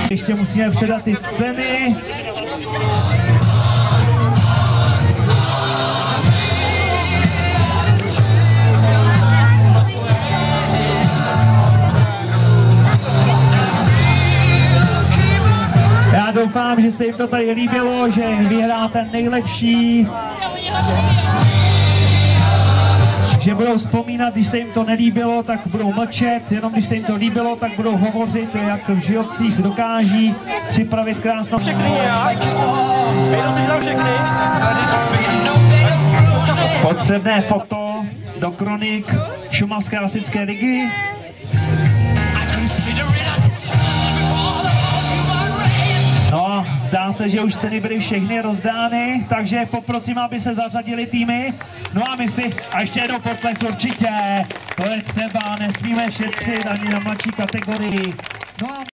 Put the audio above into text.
Ještě musíme předat ty ceny. Já doufám, že se jim to tady líbilo, že vyhrá ten nejlepší. Že budou vzpomínat, když se jim to nelíbilo, tak budou mlčet, jenom když se jim to líbilo, tak budou hovořit, jak v životcích dokáží připravit krásnou... Všechny nějak? Vejdu si tam všechny? Potřebné foto do kronik Šumavské hasičské ligy. No, zdá se, že už ceny byly všechny rozdány, takže poprosím, aby se zařadili týmy. No a my si, a ještě jednou potles určitě, to je třeba, nesmíme šetřit ani na mladší kategorii. No a